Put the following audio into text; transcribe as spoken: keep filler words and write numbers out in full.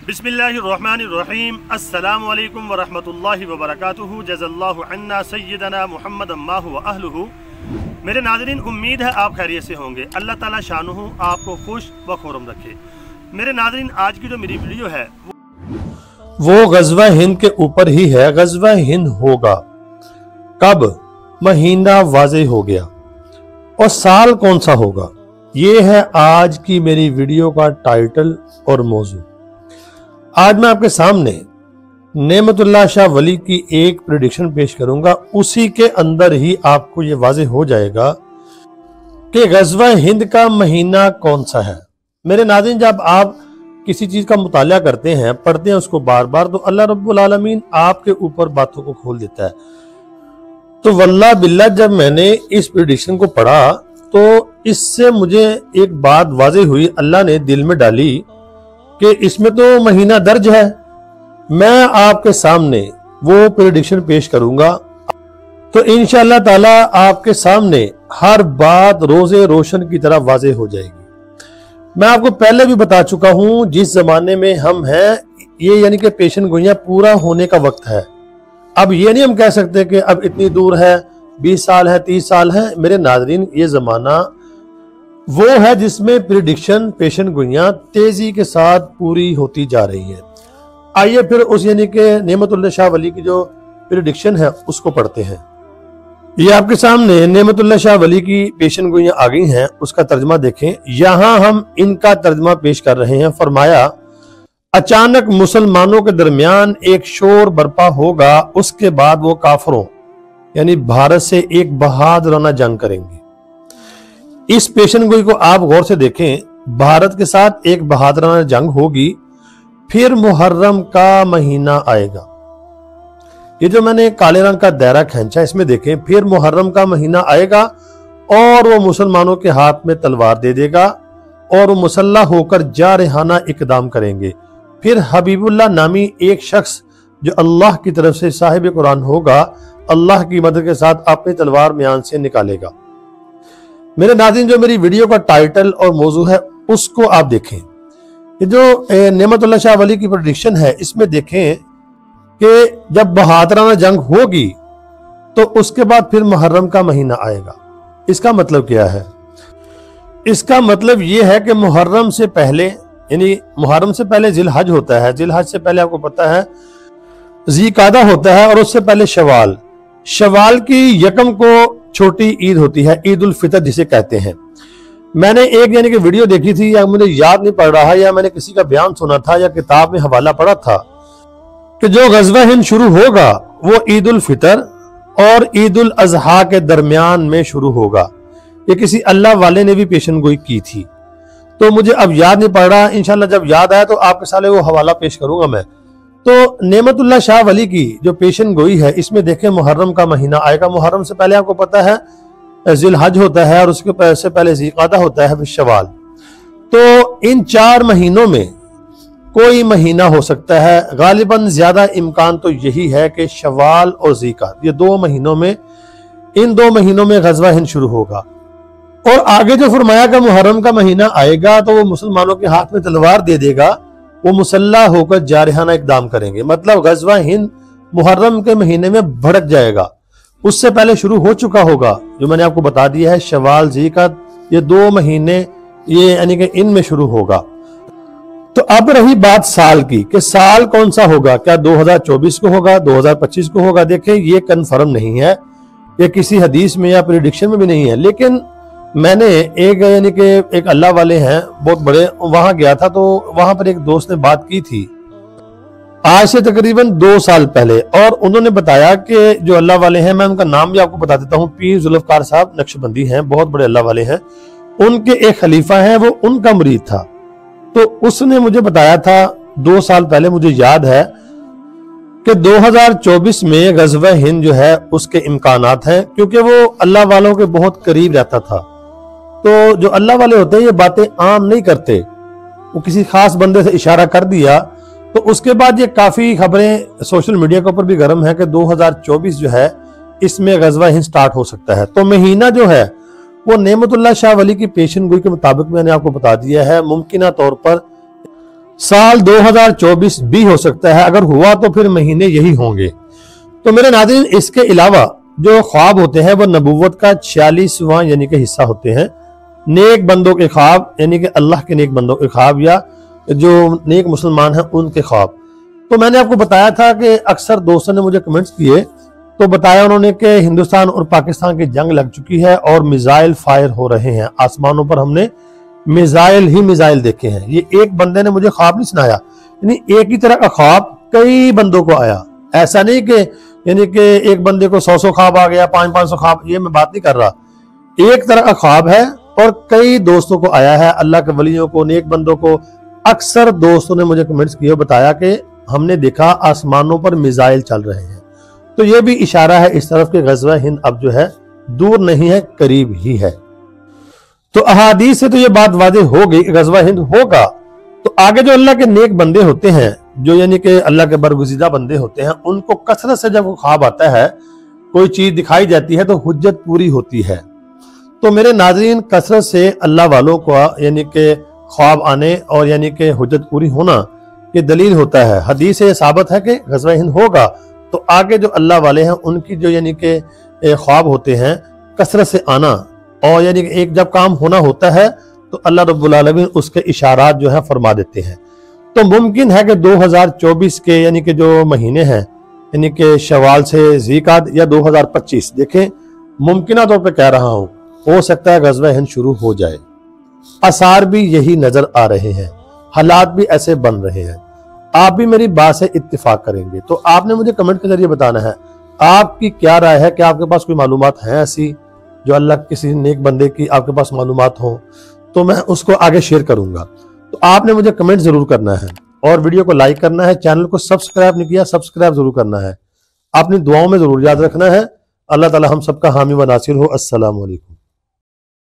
बिस्मिल्लाहिर्रहमानिर्रहीम अस्सलामु अलैकुम वरहमतुल्लाहि वबरकातुहू जज़ल्लाहु अन्ना सय्यदना मुहम्मद अम्माहु व अहलुहू। मेरे नाज़रीन, उम्मीद है आप खैरियत से होंगे। अल्लाह ताला शानुहु आपको खुश व खुर्रम रखे। मेरे नाज़रीन, आज की जो मेरी वीडियो है वो गज़वा हिंद के ऊपर ही है। गज़वा हिंद होगा कब, महीना वाज़ेह हो गया, और साल कौन सा होगा, ये है आज की मेरी वीडियो का टाइटल और मौजू। आज मैं आपके सामने नेमतुल्लाह शाह वली की एक प्रेडिक्शन पेश करूंगा। उसी के अंदर ही आपको ये वाज़ेह हो जाएगा कि गज़वा हिंद का महीना कौन सा है। मेरे नाज़रीन, जब आप किसी चीज का मुताला करते हैं, पढ़ते हैं उसको बार बार, तो अल्लाह रब्बुल आलमीन आपके ऊपर बातों को खोल देता है। तो वल्लाह बिल्लाह, जब मैंने इस प्रेडिक्शन को पढ़ा तो इससे मुझे एक बात वाज़ेह हुई, अल्लाह ने दिल में डाली कि इसमें तो महीना दर्ज है। मैं आपके सामने वो प्रेडिक्शन पेश करूंगा, तो इंशाअल्लाह ताला आपके सामने हर बात रोजे रोशन की तरह वाज़ेह हो जाएगी। मैं आपको पहले भी बता चुका हूं, जिस जमाने में हम हैं ये यानी कि पेशन गोइयां पूरा होने का वक्त है। अब ये नहीं हम कह सकते कि अब इतनी दूर है, बीस साल है, तीस साल है। मेरे नाजरीन, ये जमाना वो है जिसमें प्रेडिक्शन पेशन गोइयां तेजी के साथ पूरी होती जा रही है। आइए फिर उस यानी कि नेमतुल्लाह शाह वली की जो प्रेडिक्शन है उसको पढ़ते हैं। ये आपके सामने नेमतुल्लाह शाह वली की पेशन गोइयां आ गई हैं, उसका तर्जमा देखें। यहां हम इनका तर्जमा पेश कर रहे हैं। फरमाया, अचानक मुसलमानों के दरमियान एक शोर बर्पा होगा, उसके बाद वो काफरों यानी भारत से एक बहादुराना जंग करेंगे। इस पेशन गोई को आप गौर से देखें, भारत के साथ एक बहादुराना जंग होगी। फिर मुहर्रम का महीना आएगा। ये जो मैंने काले रंग का दायरा खींचा, इसमें देखें, फिर मुहर्रम का महीना आएगा और वो मुसलमानों के हाथ में तलवार दे देगा और वो मुसल्लह होकर जारहाना इकदाम करेंगे। फिर हबीबुल्लाह नामी एक शख्स जो अल्लाह की तरफ से साहिब कुरान होगा, अल्लाह की मदद के साथ अपनी तलवार म्यान से निकालेगा। मेरे नाज़रीन, जो मेरी वीडियो का टाइटल और मौजू है उसको आप देखें। ये जो नेमतुल्लाह शाह वली की प्रेडिक्शन है, इसमें देखें कि जब बहादुराना जंग होगी तो उसके बाद फिर मुहर्रम का महीना आएगा। इसका मतलब क्या है? इसका मतलब यह है कि मुहर्रम से पहले, यानी मुहर्रम से पहले जिलहज होता है, जिलहज से पहले आपको पता है ज़ीक़ादा होता है, और उससे पहले शवाल। शवाल की यकम को छोटी ईद होती है, ईद उल फितर जिसे कहते हैं। मैंने एक यानी कि वीडियो देखी थी, या मुझे याद नहीं पड़ रहा, या मैंने किसी का बयान सुना था या किताब में हवाला पढ़ा था कि जो गज़वा हिंद शुरू होगा वो ईद उल फितर और ईद उल अज़हा के दरमियान में शुरू होगा। ये किसी अल्लाह वाले ने भी पेशन गोई की थी, तो मुझे अब याद नहीं पड़ रहा। इंशाल्लाह जब याद आया तो आपके साले वो हवाला पेश करूंगा मैं। तो नेमतुल्लाह शाह वली की जो पेशन गोई है, इसमें देखें मुहर्रम का महीना आएगा। मुहर्रम से पहले आपको पता है जिलहज होता है, और उसके से पहले ज़ीक़ादा होता है, फिर शवाल। तो इन चार महीनों में कोई महीना हो सकता है। गालिबन ज्यादा इम्कान तो यही है कि शवाल और ज़ीक़ादा, ये दो महीनों में, इन दो महीनों में गज़वा हिंद शुरू होगा। और आगे जो फरमाया कि मुहर्रम का महीना आएगा तो वो मुसलमानों के हाथ में तलवार दे देगा, वो मुसल्लाह होकर जारहाना इकदाम करेंगे। मतलब गज़वा हिंद मुहर्रम के महीने में भड़क जाएगा। उससे पहले शुरू हो चुका होगा, जो मैंने आपको बता दिया है, शवाल ज़ीक़ादा, ये दो महीने ये यानी कि इनमें शुरू होगा। तो अब रही बात साल की कि साल कौन सा होगा, क्या दो हज़ार चौबीस को होगा, दो हज़ार पच्चीस को होगा। देखें, ये कंफर्म नहीं है, ये किसी हदीस में या प्रेडिक्शन में भी नहीं है। लेकिन मैंने एक यानी कि एक अल्लाह वाले हैं बहुत बड़े, वहां गया था, तो वहां पर एक दोस्त ने बात की थी आज से तकरीबन दो साल पहले, और उन्होंने बताया कि जो अल्लाह वाले हैं, मैं उनका नाम भी आपको बता देता हूँ, पीर जुल्फकार साहब नक्शबंदी हैं, बहुत बड़े अल्लाह वाले हैं। उनके एक खलीफा हैं, वो उनका मुरीद था। तो उसने मुझे बताया था दो साल पहले, मुझे याद है कि दो हज़ार चौबीस में गज़वा हिंद जो है उसके इम्कानात हैं, क्योंकि वो अल्लाह वालों के बहुत करीब रहता था। तो जो अल्लाह वाले होते हैं ये बातें आम नहीं करते, वो किसी खास बंदे से इशारा कर दिया तो उसके बाद ये काफी खबरें सोशल मीडिया के ऊपर भी गर्म है कि दो हज़ार चौबीस जो है इसमें गज़वा हिंद स्टार्ट हो सकता है। तो महीना जो है वो नेमतुल्लाह शाह वली की पेशन गोई के मुताबिक मैंने आपको बता दिया है, मुमकिना तौर पर साल दो हज़ार चौबीस भी हो सकता है, अगर हुआ तो फिर महीने यही होंगे। तो मेरे नाज़रीन, इसके अलावा जो ख्वाब होते हैं वो नबूवत का छियालीसवां यानी कि हिस्सा होते हैं। नेक बंदों के ख्वाब यानी कि अल्लाह के नेक बंदों के ख्वाब या जो नेक मुसलमान हैं उनके ख्वाब। तो मैंने आपको बताया था कि अक्सर दोस्तों ने मुझे कमेंट्स किए तो बताया उन्होंने कि हिंदुस्तान और पाकिस्तान की जंग लग चुकी है और मिसाइल फायर हो रहे हैं, आसमानों पर हमने मिसाइल ही मिसाइल देखे हैं। ये एक बंदे ने मुझे ख्वाब नहीं सुनाया, यानी एक ही तरह का ख्वाब कई बंदों को आया। ऐसा नहीं कि यानी कि एक बंदे को सौ सौ ख्वाब आ गया, पांच पांच सौ ख्वाब, ये मैं बात नहीं कर रहा। एक तरह का ख्वाब है और कई दोस्तों को आया है, अल्लाह के वलियों को, नेक बंदों को। अक्सर दोस्तों ने मुझे कमेंट्स किए, बताया कि हमने देखा आसमानों पर मिसाइल चल रहे हैं। तो ये भी इशारा है इस तरफ कि गज़वा हिंद अब जो है दूर नहीं है, करीब ही है। तो अहादीस से तो ये बात वाज़ेह हो गई कि गज़वा हिंद होगा। तो आगे जो अल्लाह के नेक बंदे होते हैं, जो यानी कि अल्लाह के बरगुज़ीदा बंदे होते हैं, उनको कसरत से जब वो ख्वाब आता है, कोई चीज दिखाई जाती है तो हुज्जत पूरी होती है। तो मेरे नाज़रीन, कसरत से अल्लाह वालों को यानी कि ख्वाब आने और यानी कि हुज्जत पूरी होना ये दलील होता है। हदीस से साबित है कि गज़वा हिंद होगा। तो आगे जो अल्लाह वाले हैं उनकी जो यानी कि ख्वाब होते हैं कसरत से आना, और यानी कि एक जब काम होना होता है तो अल्लाह रब्बुल आलमीन उसके इशारात जो है फरमा देते हैं। तो मुमकिन है कि दो हज़ार चौबीस के यानी कि जो महीने हैं यानी कि शवाल से ज़ीक़ाद या दो हज़ार पच्चीस, देखें मुमकिन तौर पर कह रहा हूँ, हो सकता है गज़वा हिंद शुरू हो जाए। आसार भी यही नजर आ रहे हैं, हालात भी ऐसे बन रहे हैं। आप भी मेरी बात से इत्तिफाक करेंगे। तो आपने मुझे कमेंट के जरिए बताना है आपकी क्या राय है, कि आपके पास कोई मालूमात है ऐसी जो अल्लाह किसी नेक बंदे की आपके पास मालूमात हो, तो मैं उसको आगे शेयर करूंगा। तो आपने मुझे कमेंट जरूर करना है और वीडियो को लाइक करना है। चैनल को सब्सक्राइब नहीं किया, सब्सक्राइब जरूर करना है। अपनी दुआओं में जरूर याद रखना है। अल्लाह ताला हम सबका हामी व नासिर हो। अस्सलाम वालेकुम।